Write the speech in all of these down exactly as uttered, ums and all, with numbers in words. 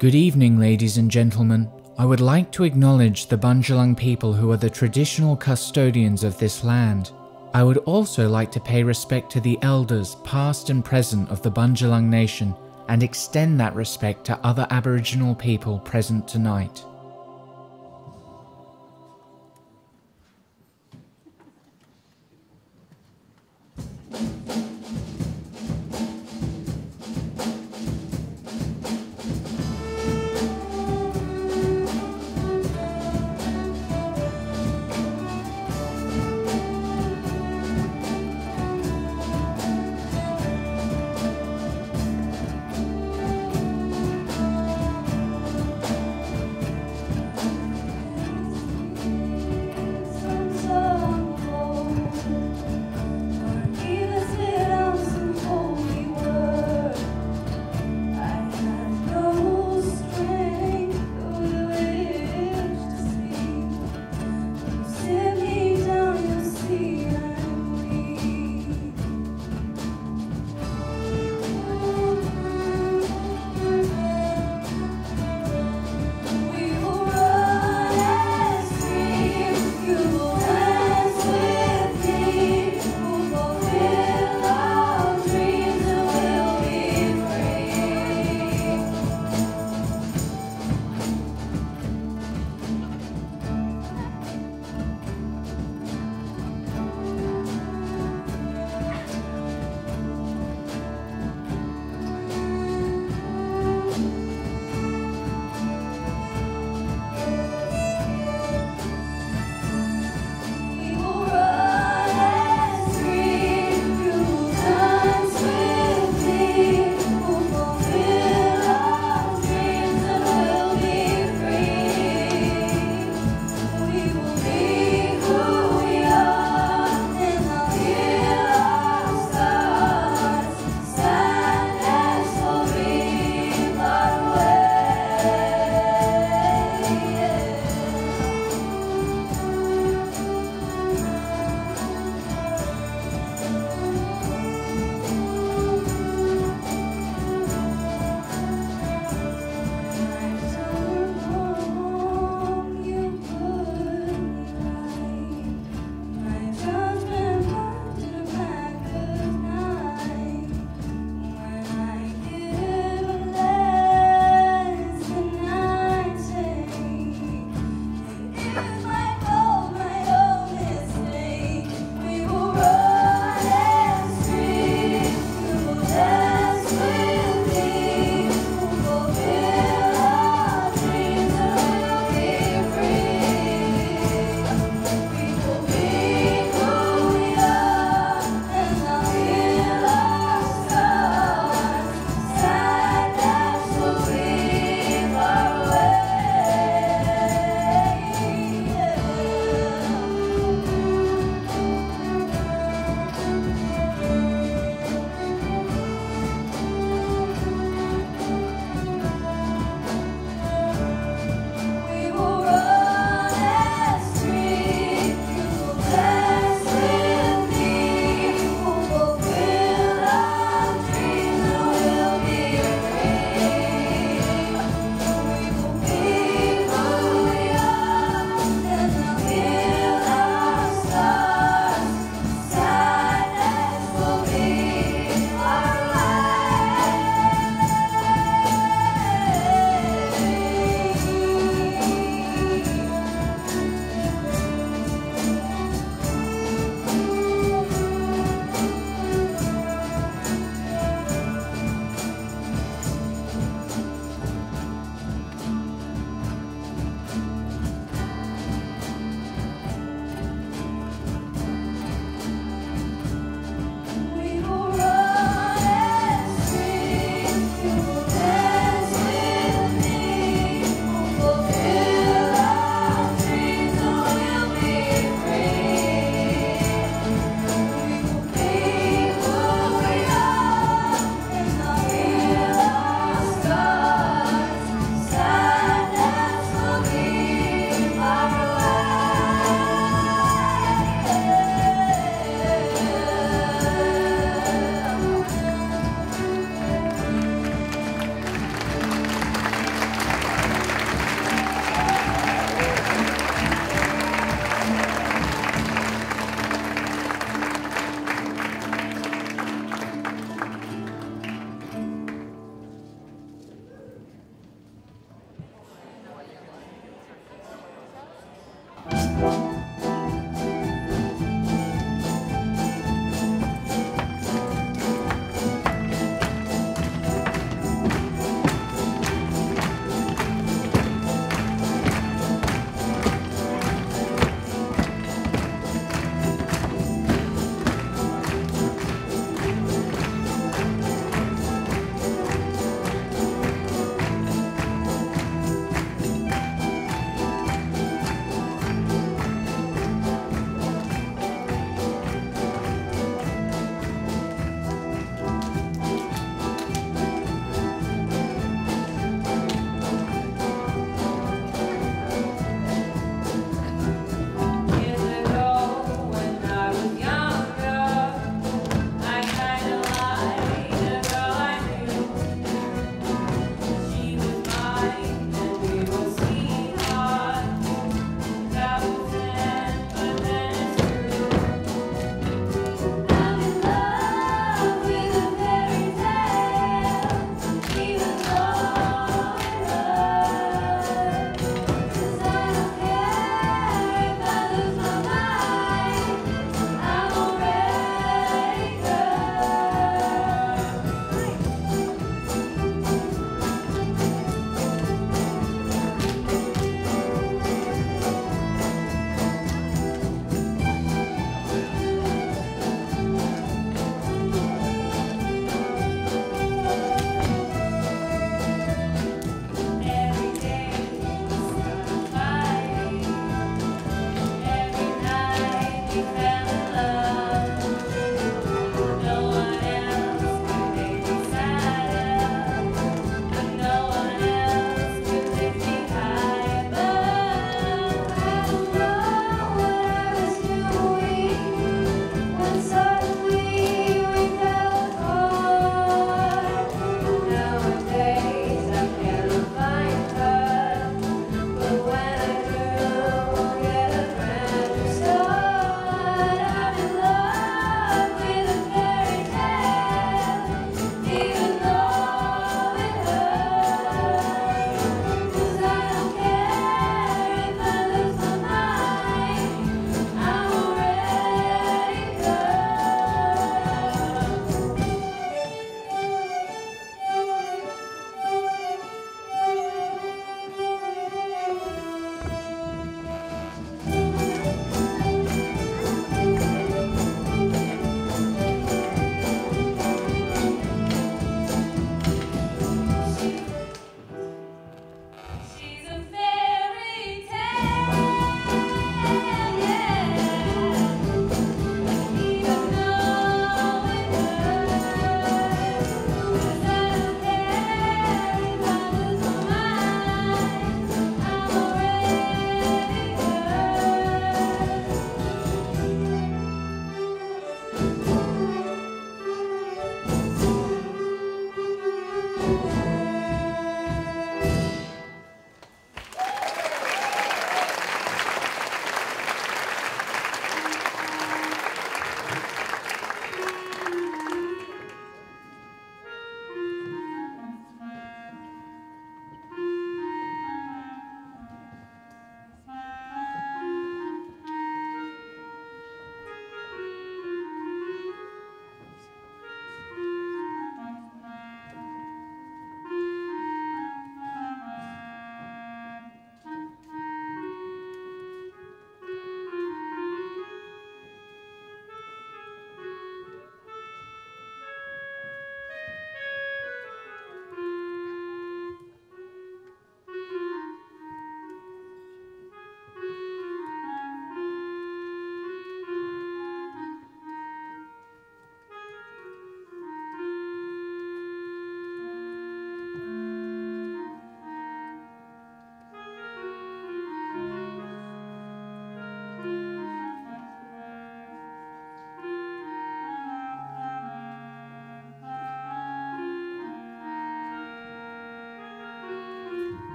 Good evening, ladies and gentlemen. I would like to acknowledge the Bundjalung people who are the traditional custodians of this land. I would also like to pay respect to the elders past and present of the Bundjalung Nation and extend that respect to other Aboriginal people present tonight.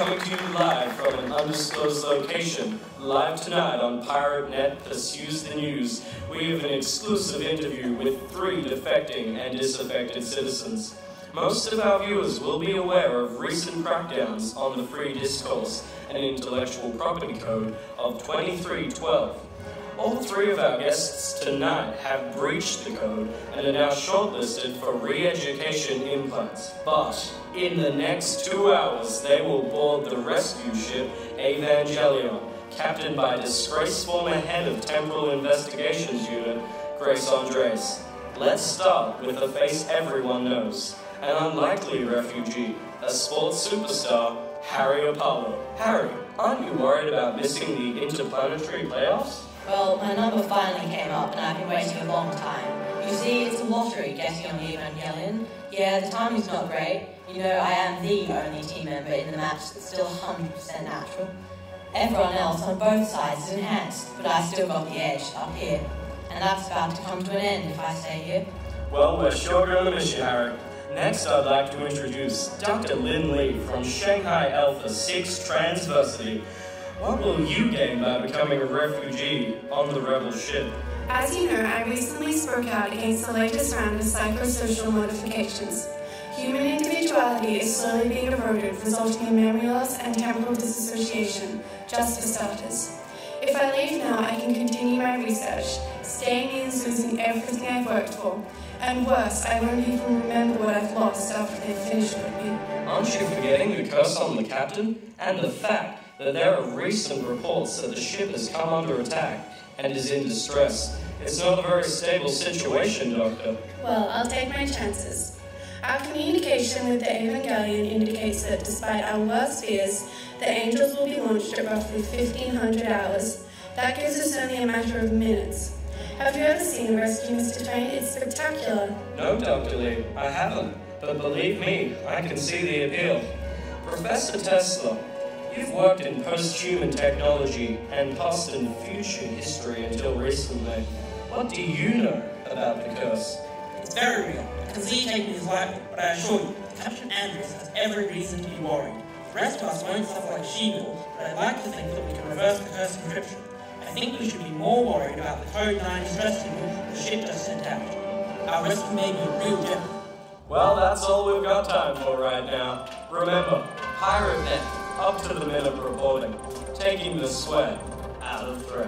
coming to you live from an undisclosed location. Live tonight on Pirate Net Pursues the News, we have an exclusive interview with three defecting and disaffected citizens. Most of our viewers will be aware of recent crackdowns on the free discourse and intellectual property code of twenty-three twelve. All three of our guests tonight have breached the code and are now shortlisted for re-education implants. But in the next two hours, they will board the rescue ship Evangelion, captained by disgraced former head of Temporal Investigations Unit, Grace Andres. Let's start with a face everyone knows, an unlikely refugee, a sports superstar, Harry Apollo. Harry, aren't you worried about missing the interplanetary playoffs? Well, my number finally came up and I've been waiting a long time. You see, it's a lottery getting on the Evangelion. Yeah, the timing's not great. You know, I am the only team member in the match that's still one hundred percent natural. Everyone else on both sides is enhanced, but I've still got the edge up here. And that's about to come to an end if I stay here. Well, we're sure going to miss you, Harry. Next, I'd like to introduce Doctor Lin Li from Shanghai Alpha six Transversity. What will you gain by becoming a refugee on the rebel ship? As you know, I recently spoke out against the latest round of psychosocial modifications. Human individuality is slowly being eroded, resulting in memory loss and temporal disassociation, just for starters. If I leave now, I can continue my research. Staying means losing everything I've worked for. And worse, I won't even remember what I've lost after they've finished with me. Aren't you forgetting the curse on the captain? And the fact that there are recent reports that the ship has come under attack and is in distress. It's not a very stable situation, Doctor. Well, I'll take my chances. Our communication with the Evangelion indicates that despite our worst fears, the Angels will be launched at roughly fifteen hundred hours. That gives us only a matter of minutes. Have you ever seen a rescue, Mister Twain? It's spectacular. No, Doctor Lee, I haven't. But believe me, I can see the appeal. Professor Tesla, you've worked in post-human technology and past and future history until recently. What do you know about the curse? It's very real. I can see taking his life, but I assure you, Captain Andrews has every reason to be worried. The rest of us won't suffer like she will, but I'd like to think that we can reverse the curse encryption. I think we should be more worried about the Code nine stress signal the ship just sent out. Our rescue may be a real gem. Well, that's all we've got time for right now. Remember, Pirate Net, up to the minute reporting, taking the sweat out of threat.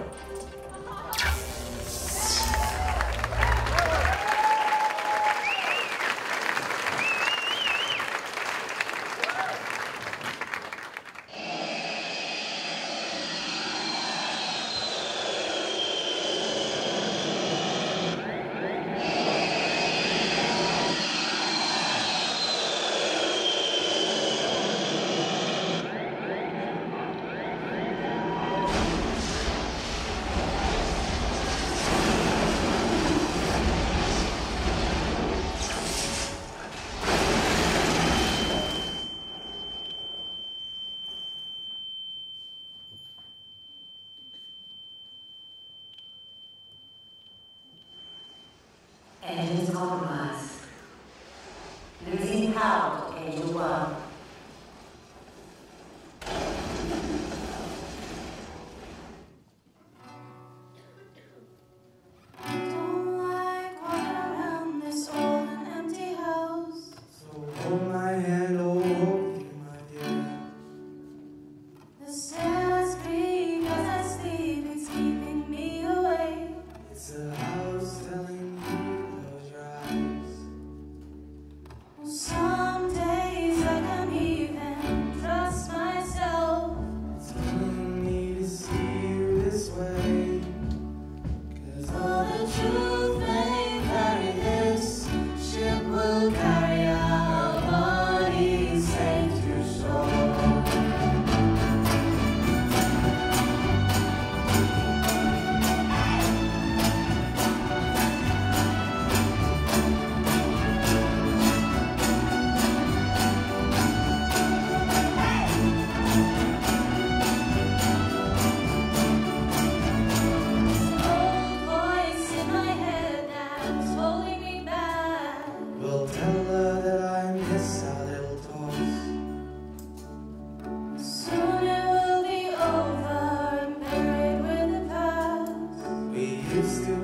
Engines compromised. Losing power to Angel One. Don't like walking around this old and empty house. So hold my hand, oh, hold me, my dear. The stairs creak as I sleep, it's keeping me awake. It's a house telling me close your eyes.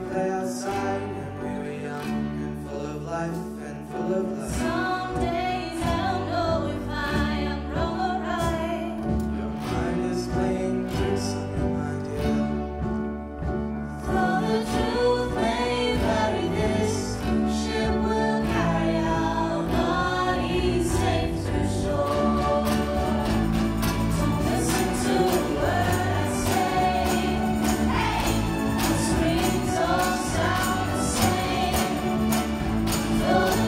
play outside when we were young and full of life and full of love. Some days I don't know if I am wrong or right. Your mind is playing tricks on you, my dear. Though the truth may vary, this ship will carry our bodies safe to shore. Don't listen to a word I say. Hey, the screams all sound the same. Though the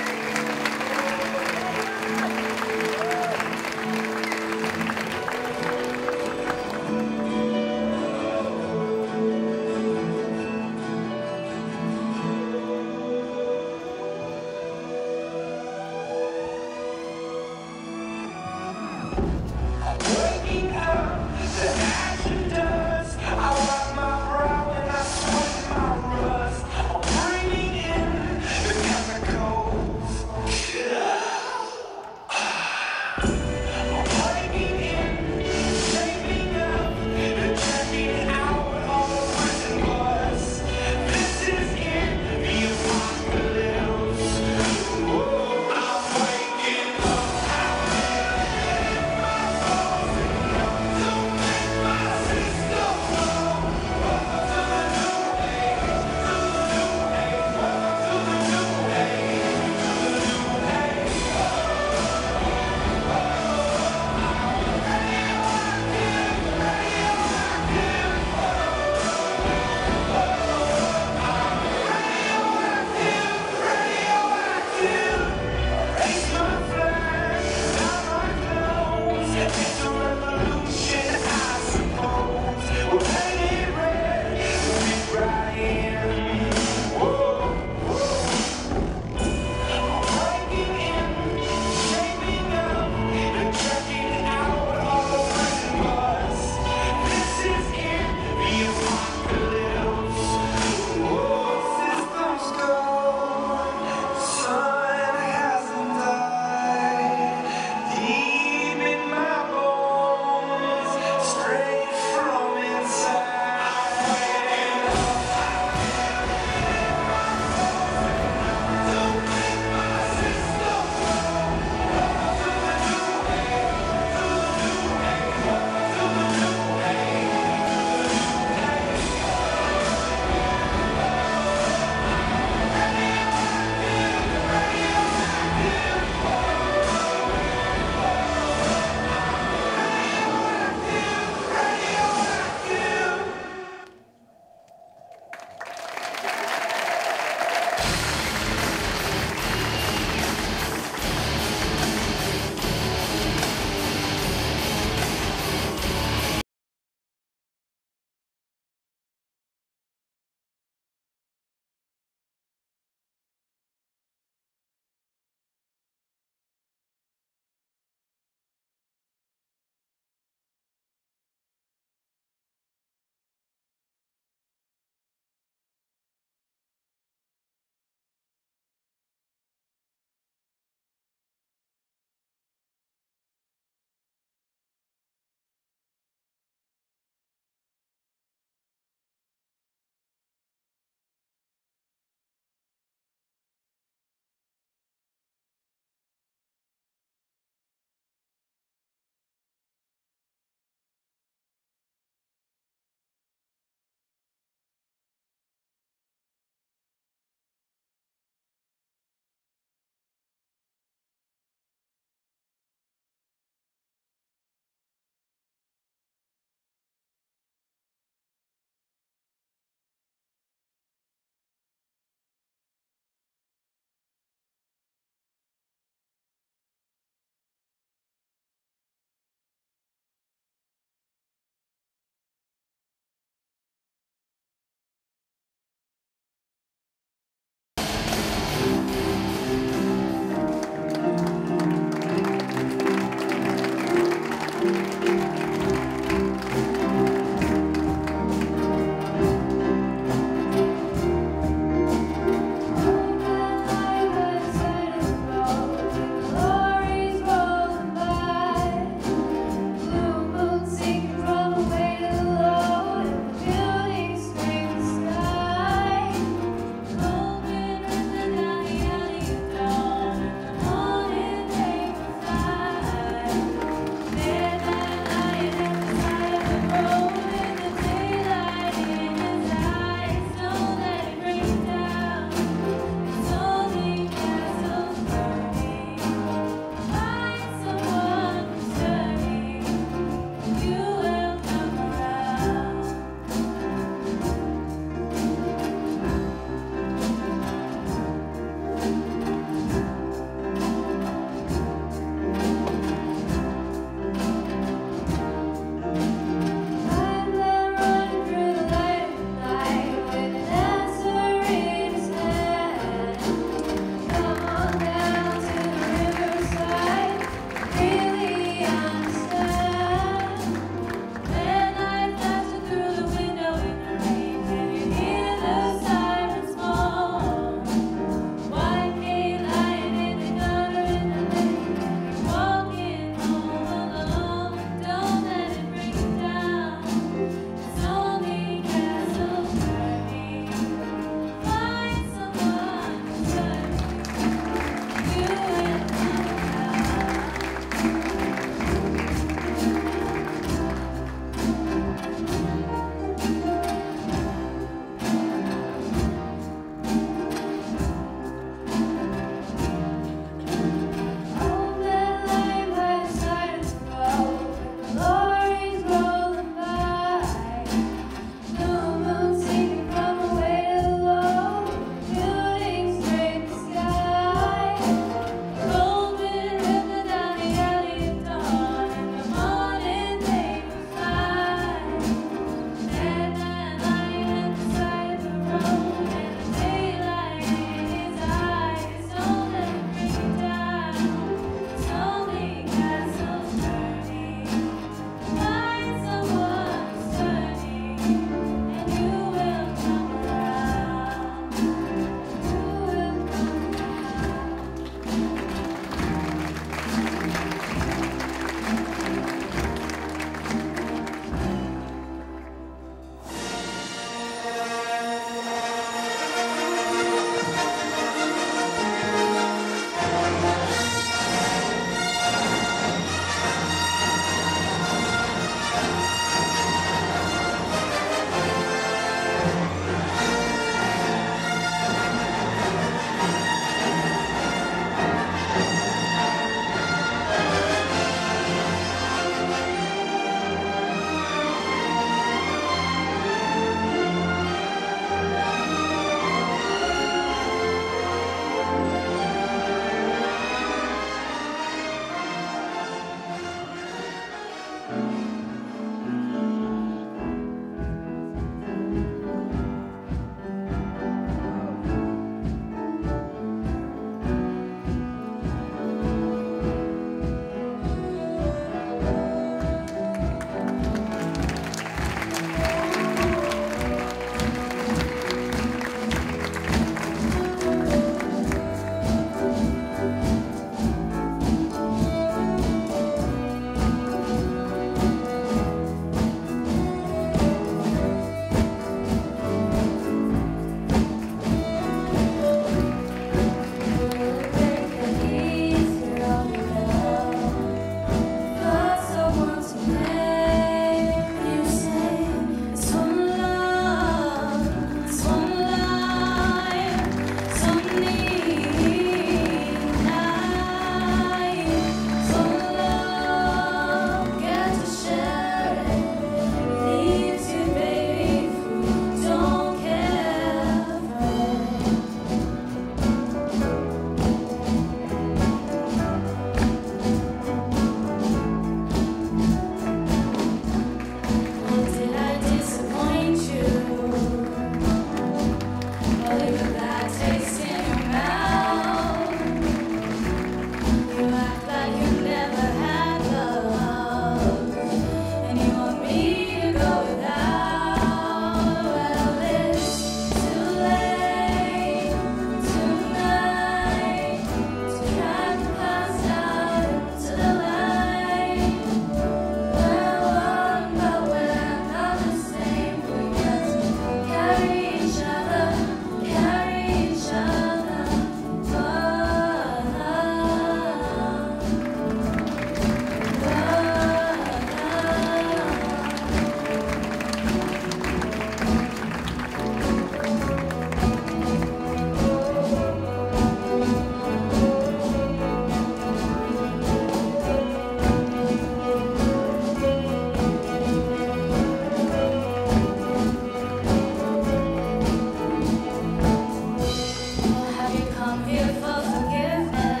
come here for forgiveness.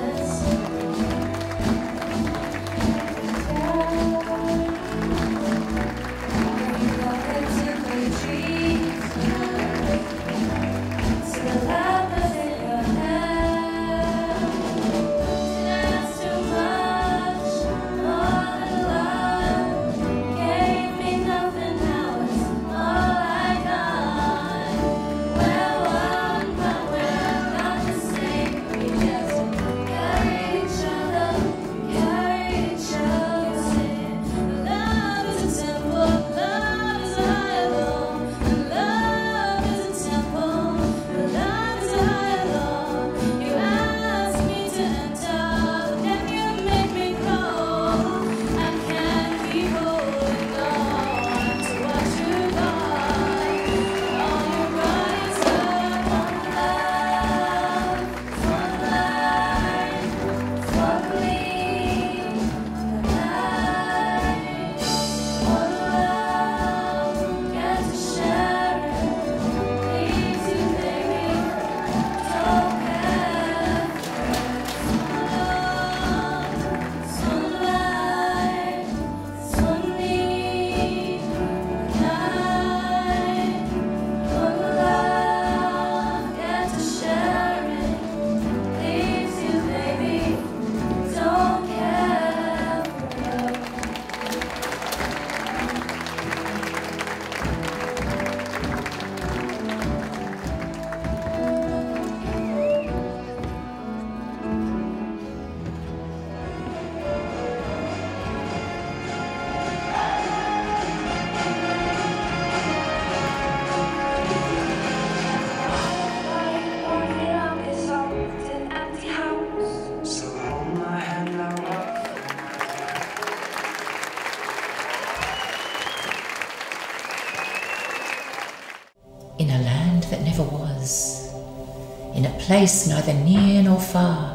In a land that never was, in a place neither near nor far,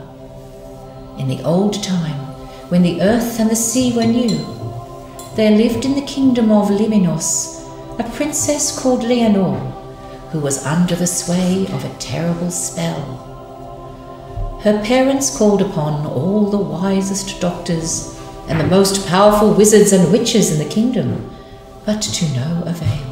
in the old time, when the earth and the sea were new, there lived in the kingdom of Limnos a princess called Leonore, who was under the sway of a terrible spell. Her parents called upon all the wisest doctors and the most powerful wizards and witches in the kingdom, but to no avail.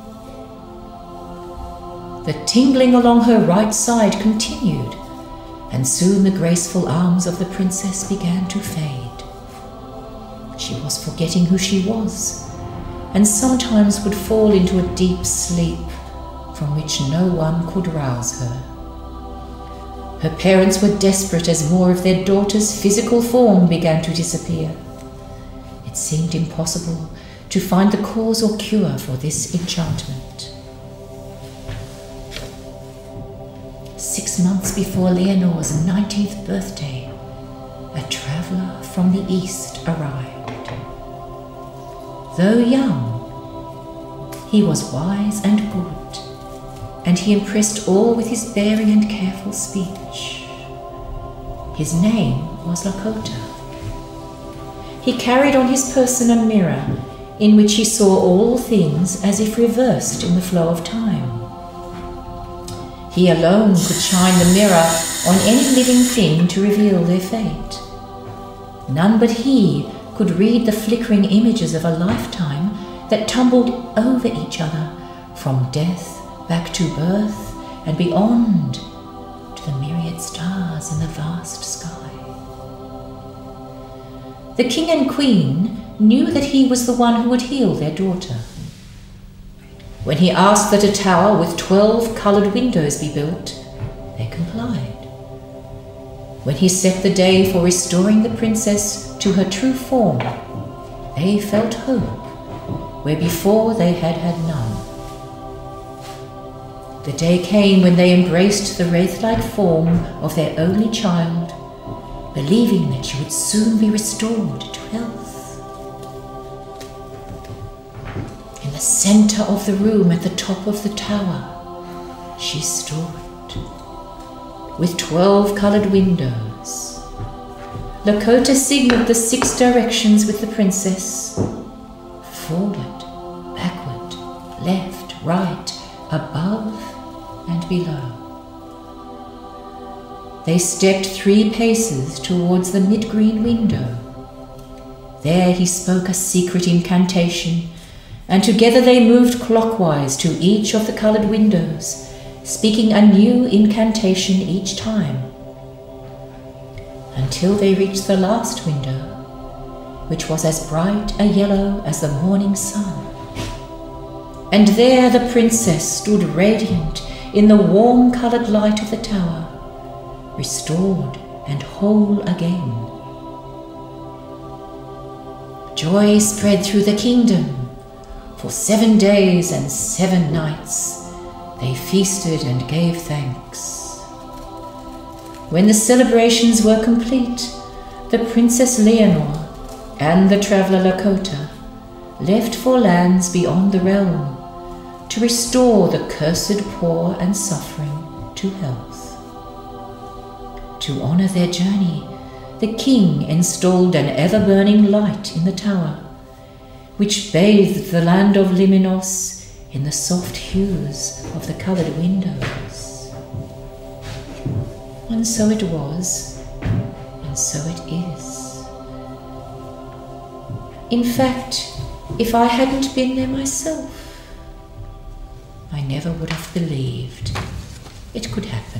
The tingling along her right side continued, and soon the graceful arms of the princess began to fade. She was forgetting who she was, and sometimes would fall into a deep sleep from which no one could rouse her. Her parents were desperate as more of their daughter's physical form began to disappear. It seemed impossible to find the cause or cure for this enchantment. Six months before Leonore's nineteenth birthday, a traveller from the east arrived. Though young, he was wise and good, and he impressed all with his bearing and careful speech. His name was Lakota. He carried on his person a mirror in which he saw all things as if reversed in the flow of time. He alone could shine the mirror on any living thing to reveal their fate. None but he could read the flickering images of a lifetime that tumbled over each other, from death back to birth and beyond to the myriad stars in the vast sky. The king and queen knew that he was the one who would heal their daughter. When he asked that a tower with twelve coloured windows be built, they complied. When he set the day for restoring the princess to her true form, they felt hope where before they had had none. The day came when they embraced the wraith-like form of their only child, believing that she would soon be restored to health. In the centre of the room at the top of the tower, she stood, with twelve coloured windows. Lakota signalled the six directions with the princess: forward, backward, left, right, above and below. they stepped three paces towards the mid-green window. There he spoke a secret incantation, and together they moved clockwise to each of the coloured windows, speaking a new incantation each time, until they reached the last window, which was as bright a yellow as the morning sun. And there the princess stood radiant in the warm coloured light of the tower, restored and whole again. Joy spread through the kingdom. For seven days and seven nights they feasted and gave thanks. When the celebrations were complete, the Princess Leonor and the traveller Lakota left for lands beyond the realm to restore the cursed poor and suffering to health. To honour their journey, the king installed an ever-burning light in the tower, which bathed the land of Liminos in the soft hues of the coloured windows. And so it was, and so it is. In fact, if I hadn't been there myself, I never would have believed it could happen.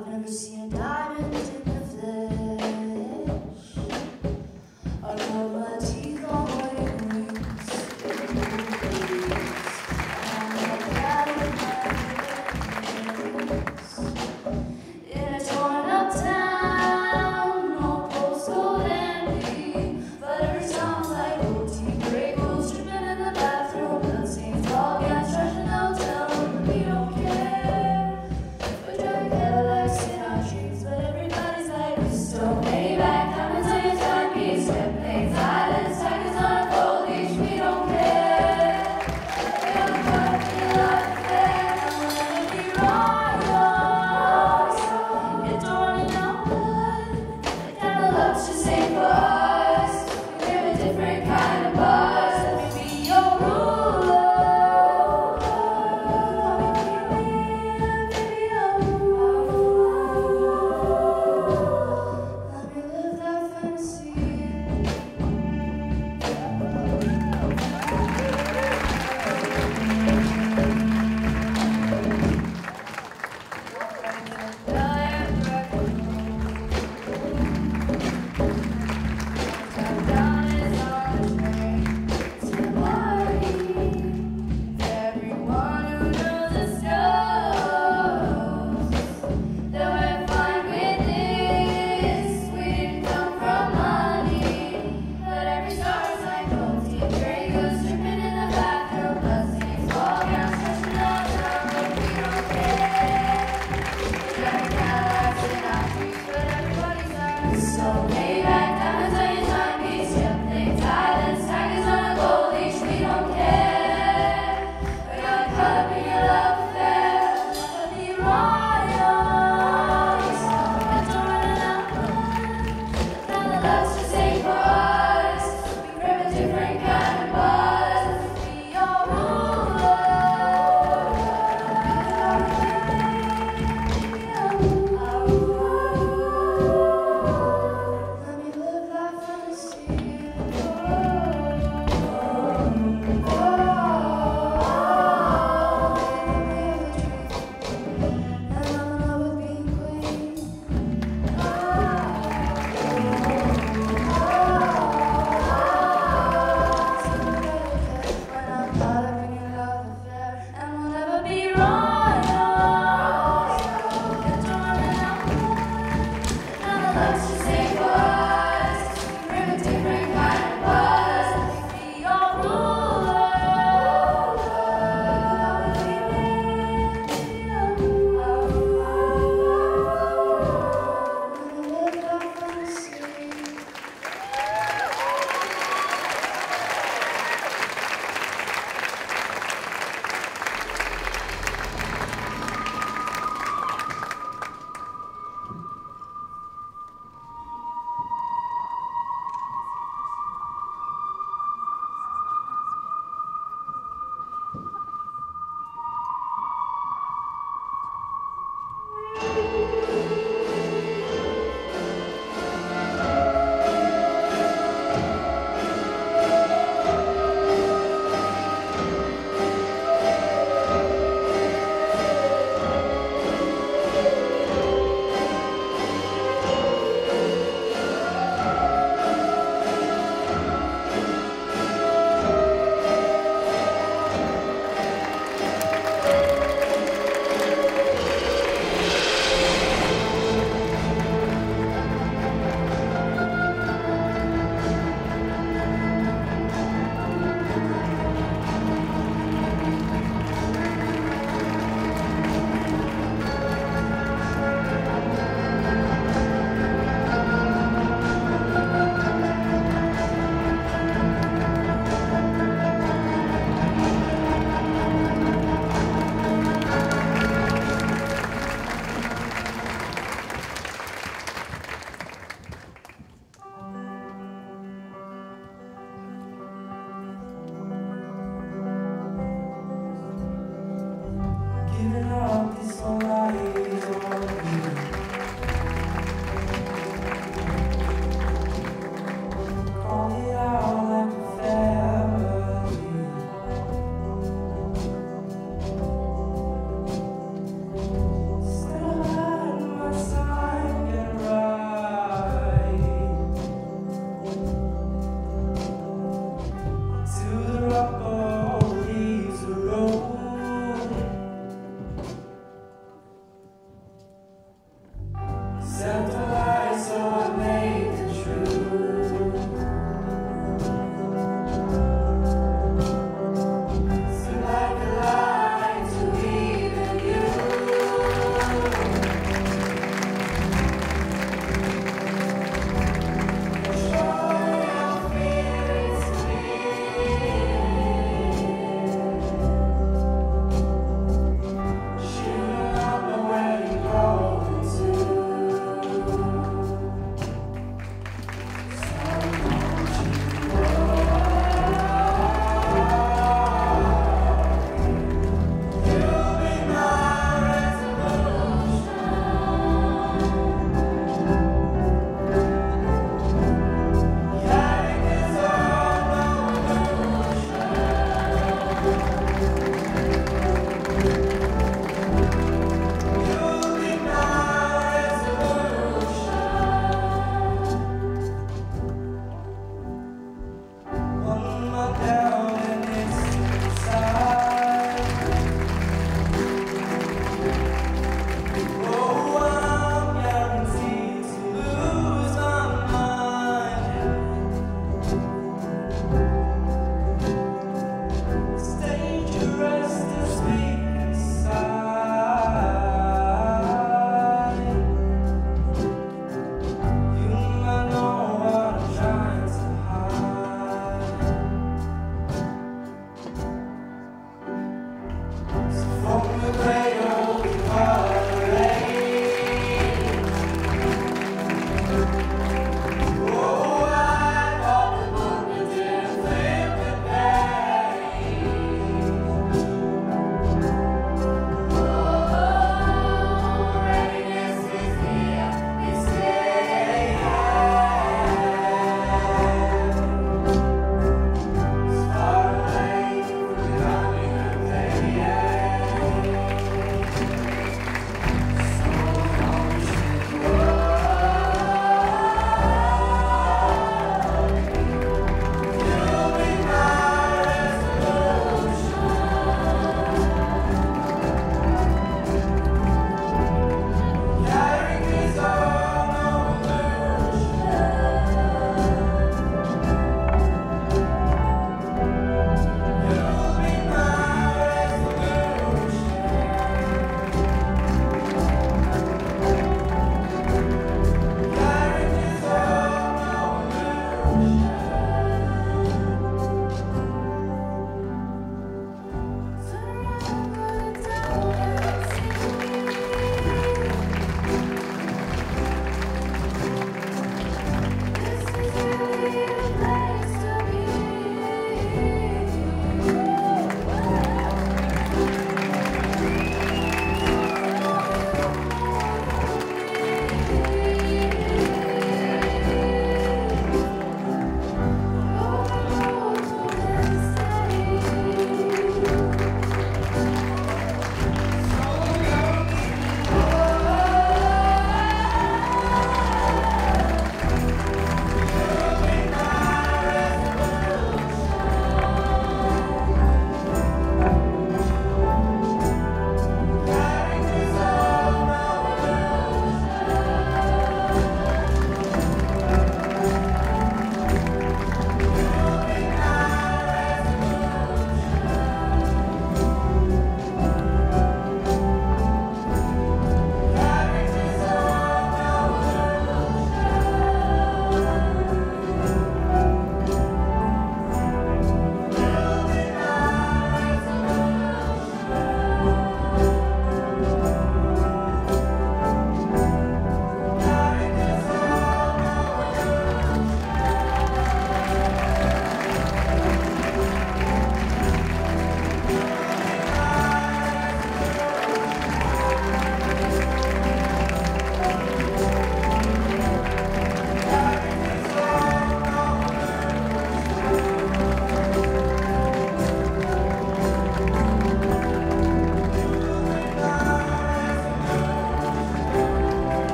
I've never seen a diamond in the flesh. I rub my teeth on white wings. I'm like that in my hands. In a torn up town, no postcode empty. But every sound like old tea break goes dripping in the bathroom. Bloodstains, ball gas, trash in the hotel. We don't care. We're driving Cadillacs in our dreams, but everybody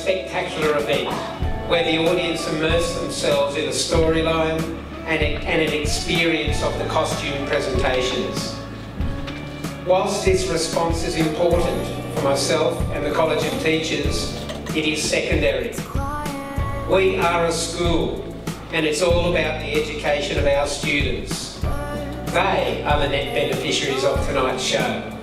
spectacular event where the audience immerse themselves in a storyline and, a, and an experience of the costume presentations. Whilst this response is important for myself and the College of Teachers, it is secondary. We are a school, and it's all about the education of our students. They are the net beneficiaries of tonight's show.